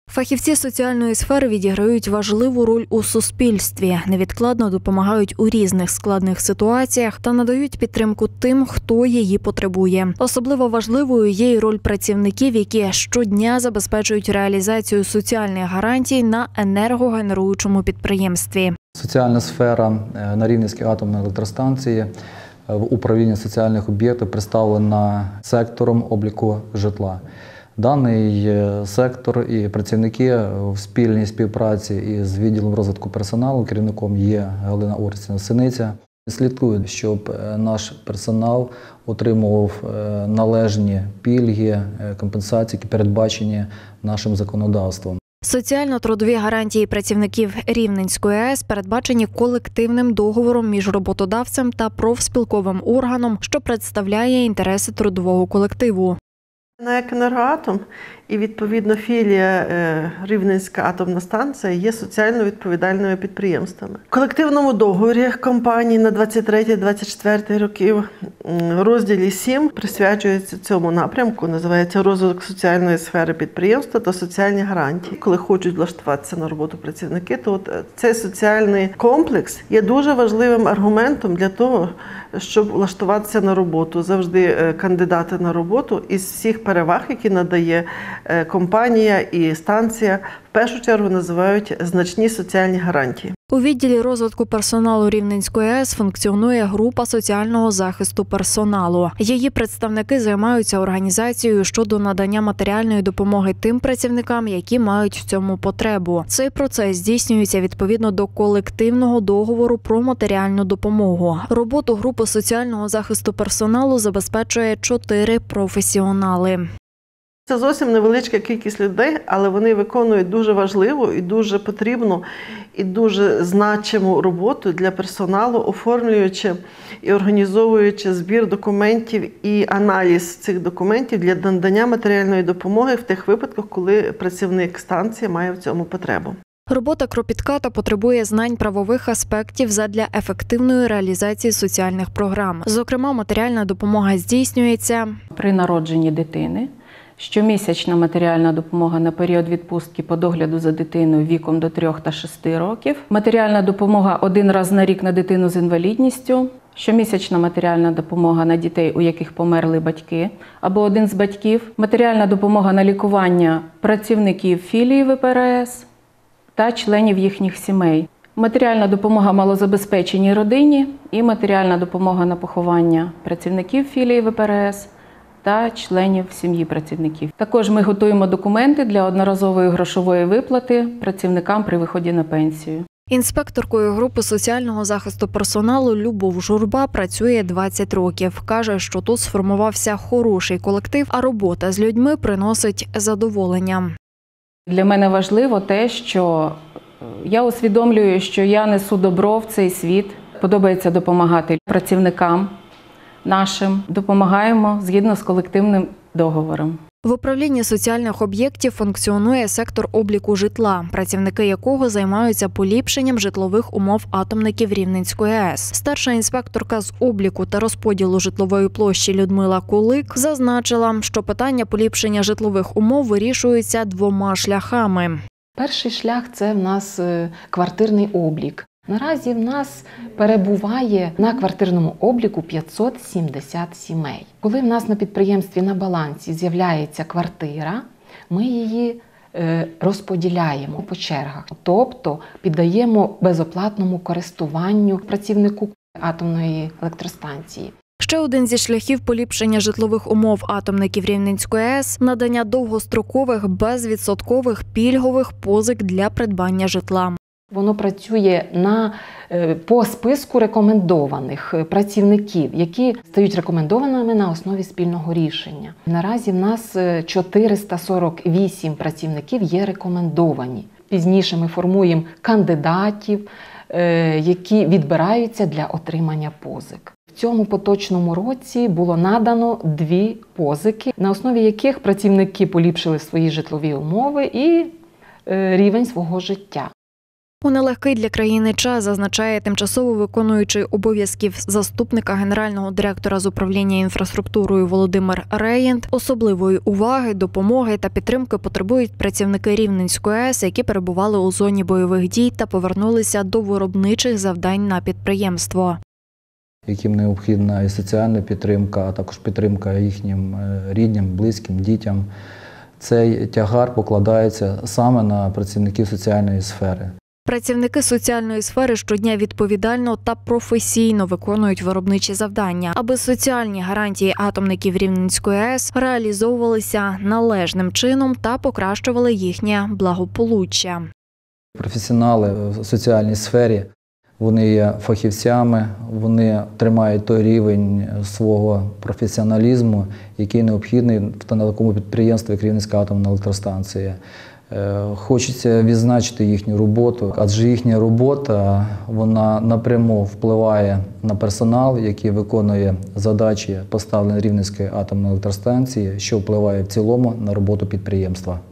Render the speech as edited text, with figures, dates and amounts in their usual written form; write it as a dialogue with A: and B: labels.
A: Фахівці соціальної сфери відіграють важливу роль у суспільстві, невідкладно допомагають у різних складних ситуаціях та надають підтримку тим, хто її потребує. Особливо важливою є й роль працівників, які щодня забезпечують реалізацію соціальних гарантій на енергогенеруючому підприємстві.
B: Соціальна сфера на Рівненській атомній електростанції в управлінні соціальних об'єктів представлена сектором обліку житла. Даний сектор і працівники в спільній співпраці із відділом розвитку персоналу, керівником є Галина Орестівна Синиця, слідкують, щоб наш персонал отримував належні пільги, компенсації, які передбачені нашим законодавством.
A: Соціально-трудові гарантії працівників Рівненської АЕС передбачені колективним договором між роботодавцем та профспілковим органом, що представляє інтереси трудового колективу.
C: НАЕК «Енергоатом» і, відповідно, філія Рівненська атомна станція є соціально відповідальними підприємствами. В колективному договорі компанії на 23-24 років в розділі 7 присвячується цьому напрямку, називається «Розвиток соціальної сфери підприємства та соціальні гарантії». Коли хочуть влаштуватися на роботу працівники, то цей соціальний комплекс є дуже важливим аргументом для того, щоб влаштуватися на роботу. Завжди кандидати на роботу із всіх переваг, які надає компанія і станція, в першу чергу називають значні соціальні гарантії.
A: У відділі розвитку персоналу Рівненської АЕС функціонує група соціального захисту персоналу. Її представники займаються організацією щодо надання матеріальної допомоги тим працівникам, які мають в цьому потребу. Цей процес здійснюється відповідно до колективного договору про матеріальну допомогу. Роботу групи соціального захисту персоналу забезпечує 4 професіонали.
C: Це зовсім невеличка кількість людей, але вони виконують дуже важливу і дуже потрібну і дуже значиму роботу для персоналу, оформлюючи і організовуючи збір документів і аналіз цих документів для надання матеріальної допомоги в тих випадках, коли працівник станції має в цьому потребу.
A: Робота кропітка та потребує знань правових аспектів задля ефективної реалізації соціальних програм. Зокрема, матеріальна допомога здійснюється
D: при народженні дитини. Щомісячна матеріальна допомога на період відпустки по догляду за дитиною віком до 3 та 6 років. Матеріальна допомога 1 раз на рік на дитину з інвалідністю. Щомісячна матеріальна допомога на дітей, у яких померли батьки або один з батьків. Матеріальна допомога на лікування працівників філії ВПРС та членів їхніх сімей. Матеріальна допомога малозабезпеченій родині і матеріальна допомога на поховання працівників філії ВПРС та членів сім'ї працівників. Також ми готуємо документи для одноразової грошової виплати працівникам при виході на пенсію.
A: Інспекторкою групи соціального захисту персоналу Любов Журба працює 20 років. Каже, що тут сформувався хороший колектив, а робота з людьми приносить задоволення.
D: Для мене важливо те, що я усвідомлюю, що я несу добро в цей світ. Подобається допомагати працівникам нашим. Допомагаємо згідно з колективним договором.
A: В управлінні соціальних об'єктів функціонує сектор обліку житла, працівники якого займаються поліпшенням житлових умов атомників Рівненської АЕС. Старша інспекторка з обліку та розподілу житлової площі Людмила Кулик зазначила, що питання поліпшення житлових умов вирішується 2 шляхами.
E: Перший шлях – це в нас квартирний облік. Наразі в нас перебуває на квартирному обліку 570 сімей. Коли в нас на підприємстві на балансі з'являється квартира, ми її розподіляємо по чергах, тобто піддаємо безоплатному користуванню працівнику атомної електростанції.
A: Ще один зі шляхів поліпшення житлових умов атомників Рівненської АЕС – надання довгострокових безвідсоткових пільгових позик для придбання житла.
E: Воно працює по списку рекомендованих працівників, які стають рекомендованими на основі спільного рішення. Наразі в нас 448 працівників є рекомендовані. Пізніше ми формуємо кандидатів, які відбираються для отримання позик. В цьому поточному році було надано 2 позики, на основі яких працівники поліпшили свої житлові умови і рівень свого життя.
A: У нелегкий для країни час, зазначає тимчасово виконуючий обов'язків заступника генерального директора з управління інфраструктурою Володимир Реєнт, особливої уваги, допомоги та підтримки потребують працівники Рівненської АЕС, які перебували у зоні бойових дій та повернулися до виробничих завдань на підприємство.
B: Яким необхідна і соціальна підтримка, а також підтримка їхнім рідним, близьким, дітям. Цей тягар покладається саме на працівників соціальної сфери.
A: Працівники соціальної сфери щодня відповідально та професійно виконують виробничі завдання, аби соціальні гарантії атомників Рівненської АЕС реалізовувалися належним чином та покращували їхнє благополуччя.
B: Професіонали в соціальній сфері, вони є фахівцями, вони тримають той рівень свого професіоналізму, який необхідний в такому підприємстві, як Рівненська атомна електростанція. Хочеться відзначити їхню роботу, адже їхня робота, вона напряму впливає на персонал, який виконує задачі, поставлені Рівненської атомної електростанції, що впливає в цілому на роботу підприємства.